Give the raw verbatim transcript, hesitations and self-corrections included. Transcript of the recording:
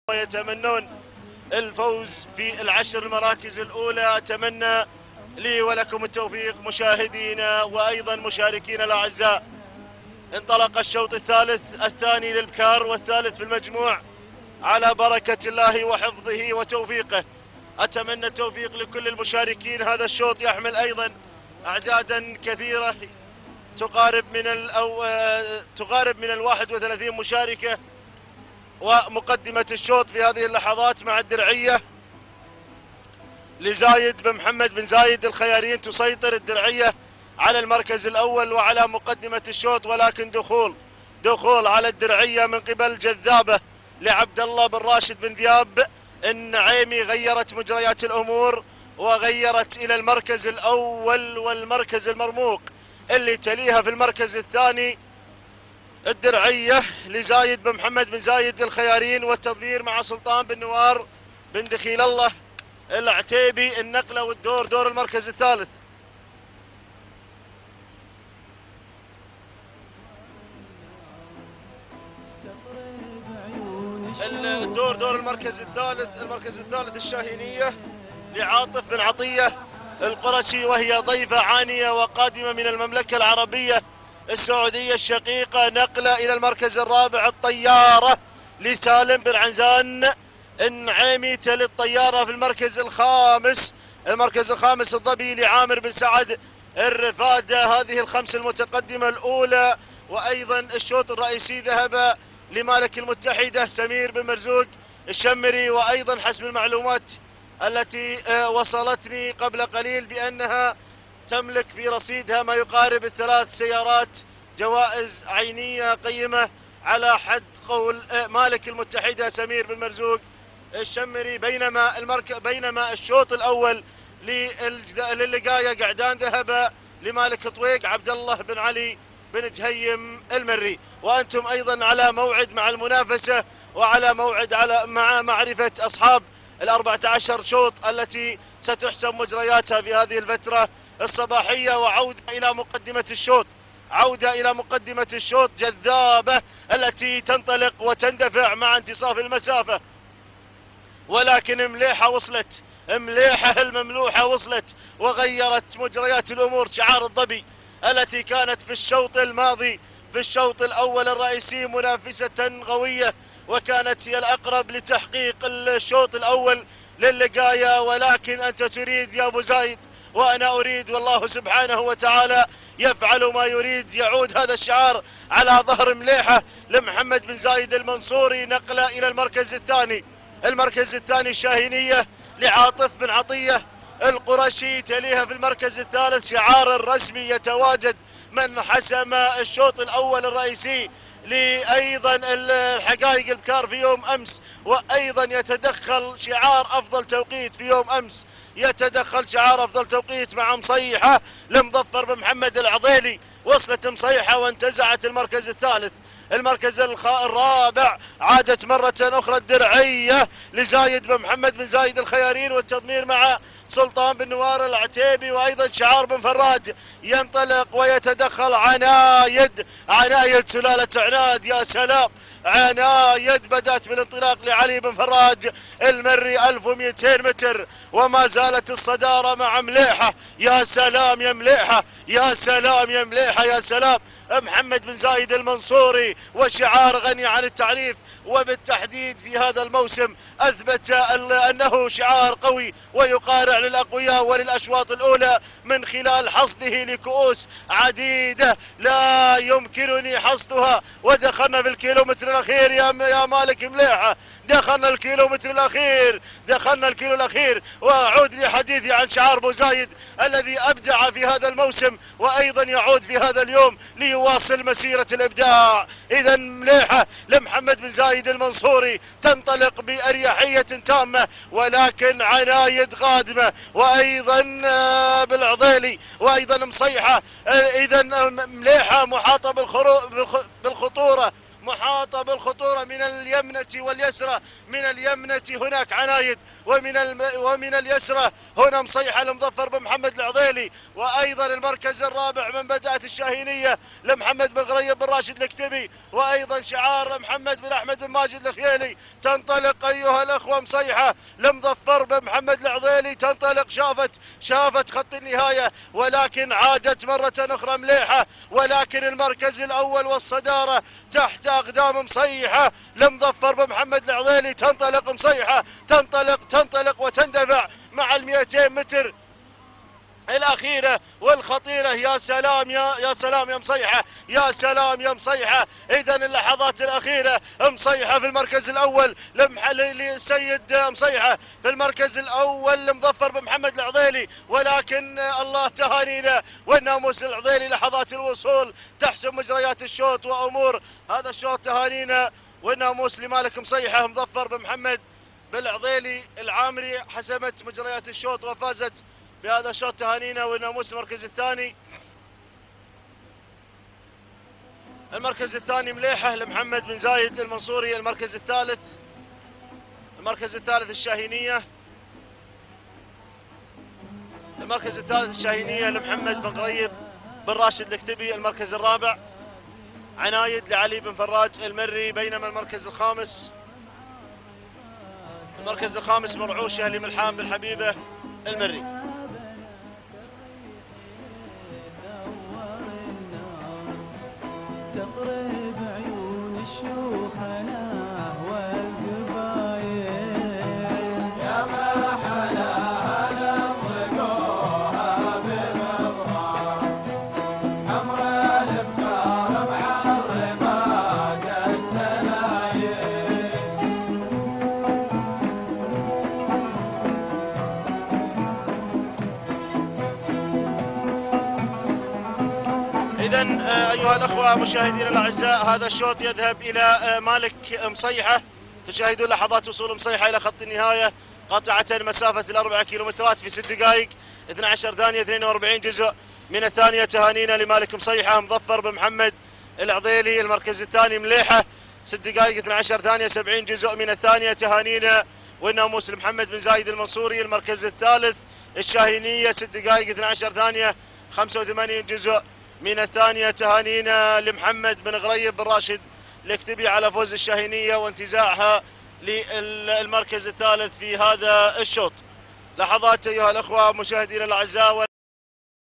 ويتمنون الفوز في العشر المراكز الأولى. أتمنى لي ولكم التوفيق مشاهدينا وأيضا مشاركينا الأعزاء. انطلق الشوط الثالث الثاني للبكار والثالث في المجموع على بركة الله وحفظه وتوفيقه. أتمنى التوفيق لكل المشاركين. هذا الشوط يحمل أيضا أعدادا كثيرة تقارب من أو تقارب من الواحد وثلاثين مشاركة. ومقدمة الشوط في هذه اللحظات مع الدرعية لزايد بن محمد بن زايد الخيارين. تسيطر الدرعية على المركز الأول وعلى مقدمة الشوط، ولكن دخول دخول على الدرعية من قبل جذابة لعبد الله بن راشد بن ذياب النعيمي غيرت مجريات الأمور وغيرت إلى المركز الأول والمركز المرموق اللي تليها في المركز الثاني الدرعية لزايد بن محمد بن زايد الخيارين. والتضمير مع سلطان بن نوار بن دخيل الله العتيبي. النقلة والدور دور المركز الثالث. الدور دور المركز الثالث المركز الثالث الشاهينية لعاطف بن عطية القرشي، وهي ضيفة عانية وقادمة من المملكة العربية السعودية الشقيقة. نقلة إلى المركز الرابع الطيارة لسالم بن عنزان النعيمي. تلي الطيارة في المركز الخامس المركز الخامس الظبي لعامر بن سعد الرفادة. هذه الخمس المتقدمة الأولى. وأيضا الشوط الرئيسي ذهب لمالك المتحدة سمير بن مرزوق الشمري. وأيضا حسب المعلومات التي وصلتني قبل قليل بأنها تملك في رصيدها ما يقارب الثلاث سيارات جوائز عينية قيمة على حد قول مالك المتحدة سمير بن مرزوق الشمري. بينما المرك... بينما الشوط الأول للقاية قعدان ذهب لمالك طويق عبد الله بن علي بن جهيم المري. وأنتم أيضا على موعد مع المنافسة وعلى موعد على مع معرفة أصحاب الأربعة عشر شوط التي ستحسم مجرياتها في هذه الفترة الصباحية. وعودة إلى مقدمة الشوط عودة إلى مقدمة الشوط جذابة التي تنطلق وتندفع مع انتصاف المسافة، ولكن مليحة وصلت مليحة المملوحة وصلت وغيرت مجريات الأمور. شعار الظبي التي كانت في الشوط الماضي في الشوط الأول الرئيسي منافسة قوية وكانت هي الأقرب لتحقيق الشوط الأول للقاية، ولكن أنت تريد يا أبو زايد وأنا أريد، والله سبحانه وتعالى يفعل ما يريد. يعود هذا الشعار على ظهر مليحة لمحمد بن زايد المنصوري. نقلة إلى المركز الثاني المركز الثاني الشاهينية لعاطف بن عطية القرشي. تليها في المركز الثالث شعار الرسمي يتواجد من حسم الشوط الأول الرئيسي لأيضا الحقائق البكار في يوم أمس. وأيضا يتدخل شعار أفضل توقيت في يوم أمس يتدخل شعار أفضل توقيت مع مصيحة لمظفر بن محمد العضيلي. وصلت مصيحة وانتزعت المركز الثالث. المركز الرابع عادت مرة أخرى الدرعية لزايد بن محمد بن زايد الخيارين والتضمير مع سلطان بن نوار العتيبي. وأيضا شعار بن فراج ينطلق ويتدخل عنايد عنايد سلالة عناد. يا سلام عنايد بدأت بالانطلاق لعلي بن فراج المري ألف ومئتين متر وما زالت الصدارة مع مليحة. يا سلام يا مليحة يا سلام يا مليحة يا سلام. محمد بن زايد المنصوري وشعار غني عن التعريف، وبالتحديد في هذا الموسم أثبت أنه شعار قوي ويقارع للأقوياء وللأشواط الأولى من خلال حصده لكؤوس عديدة لا يمكنني حصدها. ودخلنا في الكيلومتر الأخير يا يا مالك مليحة، دخلنا الكيلومتر الأخير دخلنا الكيلو الأخير. وأعود لحديثي عن شعار أبو زايد الذي أبدع في هذا الموسم وأيضا يعود في هذا اليوم ليواصل مسيرة الإبداع. إذا مليحة لمحمد بن زايد المنصوري تنطلق بأريحية تامة، ولكن عنايد قادمة وأيضا بالعضيلي وأيضا مصيحة. إذا مليحة محاطة بالخطورة محاطة بالخطورة من اليمنة واليسرى. من اليمنة هناك عنايد، ومن الم... ومن اليسرى هنا مصيحة لمظفر بن محمد العضيلي. وأيضا المركز الرابع من بدأت الشاهينية لمحمد بن غريب بن راشد الكتبي، وأيضا شعار محمد بن أحمد بن ماجد الخيالي. تنطلق أيها الأخوة مصيحة لمظفر بن محمد العضيلي، تنطلق، شافت شافت خط النهاية ولكن عادت مرة أخرى مليحة. ولكن المركز الأول والصدارة تحت أقدام مصيحة لمظفر بن محمد العضيلي. تنطلق مصيحة، تنطلق تنطلق وتندفع مع المئتين متر الأخيرة والخطيرة. يا سلام يا يا سلام يا مصيحة، يا سلام يا مصيحة. إذا اللحظات الأخيرة مصيحة في المركز الأول لسيد مصيحة في المركز الأول لمظفر بن محمد العضيلي. ولكن الله تهانينا والناموس العضيلي لحظات الوصول تحسم مجريات الشوط وأمور هذا الشوط. تهانينا والناموس لمالك مصيحة مظفر بن محمد بالعضيلي العامري حسمت مجريات الشوط وفازت بهذا الشوط. تهانينا والناموس المركز الثاني. المركز الثاني مليحة لمحمد بن زايد المنصوري. المركز الثالث المركز الثالث الشاهينية. المركز الثالث الشاهينية لمحمد بن غريب بن راشد الكتبي. المركز الرابع عنايد لعلي بن فراج المري. بينما المركز الخامس المركز الخامس مرعوشة لملحام بن حبيبة المري. تقرب عيون الشيوخنا والقبايل يا ما حلاها لطقوها بمضرار حمر الابكار معرضة السلايل. إذا أيها الأخوة مشاهدينا الأعزاء، هذا الشوط يذهب إلى مالك مصيحة. تشاهدون لحظات وصول مصيحة إلى خط النهاية قاطعة مسافة الأربعة كيلومترات في ست دقائق اثنتي عشرة ثانية اثنين وأربعين جزء من الثانية. تهانينا لمالك مصيحة مظفر بن محمد العضيلي. المركز الثاني مليحة ست دقائق اثنتي عشرة ثانية سبعين جزء من الثانية. تهانينا والناموس لمحمد بن زايد المنصوري. المركز الثالث الشاهينية ست دقائق اثنتي عشرة ثانية خمسة وثمانين جزء من الثانية. تهانينا لمحمد بن غريب بن راشد الكتبي على فوز الشاهينية وانتزاعها للمركز الثالث في هذا الشوط. لحظات أيها الأخوة مشاهدينا الأعزاء.